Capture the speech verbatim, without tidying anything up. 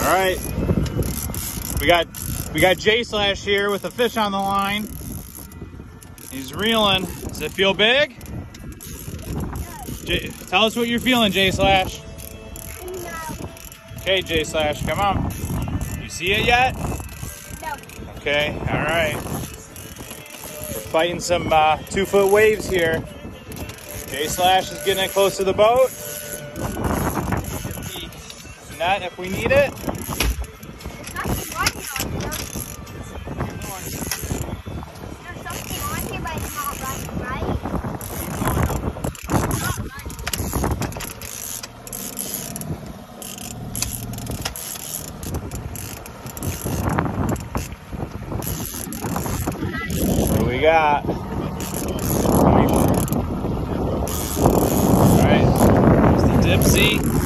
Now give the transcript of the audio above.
All right, we got we got J Slash here with a fish on the line. He's reeling. Does it feel big? J Tell us what you're feeling, J Slash. Okay, J Slash, come on. You see it yet? No. Okay, all right. We're fighting some uh, two foot waves here. J Slash is getting it close to the boat. Get the net if we need it. There's something on here, but it's not running, right? What do we got? All right, there's the Dipsy.